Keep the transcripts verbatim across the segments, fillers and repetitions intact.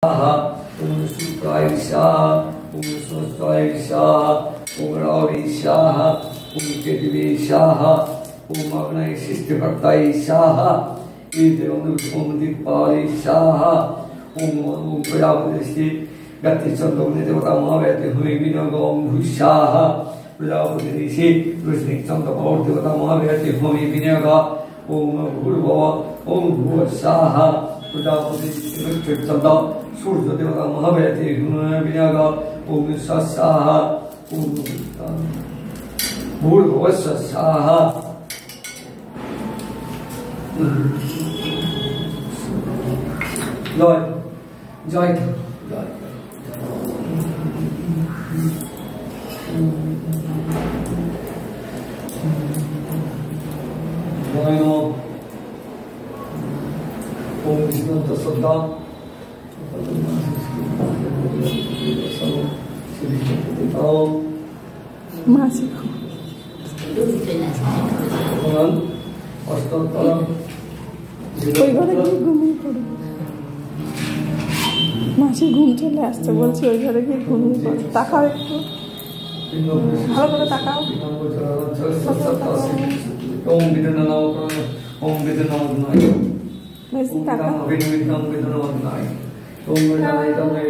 ओम सुताय स्वाहा ओम स्वस्ताय स्वाहा ओम रावि स्वाहा ओम केतवे स्वाहा ओम अग्नये सृष्टिकर्ताय स्वाहा ओम दीपाय स्वाहा ओम ओम प्रजापति गति चंद्र देवता महाव्याति हुए विनगम भूषाहा प्रजापति ऋषि ऋषि चंद्र और देवता महाव्याति हुए विनग ओम भूर्भुव ओम भुव स्वाहा प्रजापति चंद्र सूर्य देवता महाव्याति हुए विनग ओम स्वाहा ओम भूर्भुव स्वाहा जय जय जय Bueno, oom Vishnu Tasada, Másico. ওই ঘরে গিয়ে ঘুমিয়ে পড়ো। মাসির ঘুম চলে আসছে, বলছি ওই ঘরে গিয়ে ঘুমিয়ে পড়ো। তাকাও একটু, ভালো করে তাকাও। ओम विद्यनाव ओम विद्यनावनाय वैसे ताका ओम विद्यनावनाय ओम विद्यनावनाय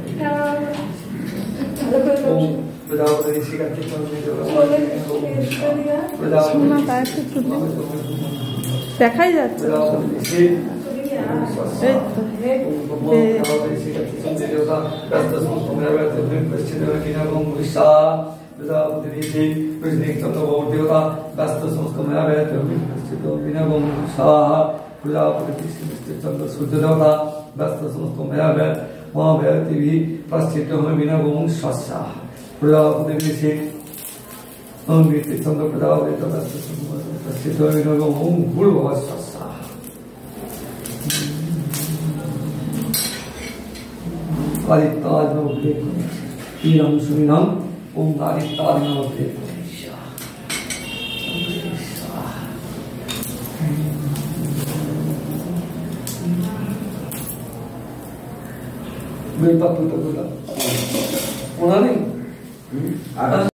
ओम प्रजापति ऋषि का चित्तन में जो শোনা তাই একটু দেখাই যাচ্ছে। देवता व्यस्त समस्त मेरा व्यक्त विनगम स्वाहा प्रजापति चंद्र सूर्य देवता व्यस्त समस्त मेरा व्यक्त वहाँ व्यक्ति भी प्रस्थित विनगम स्वाहा प्रजापति चंद्र प्रजापति प्रस्थित विनगम भूर्भुव स्वाहा आदित्यादिनम सुनिनम ओम आदित्यादिनम बेलपत्र तो बोला उन्होंने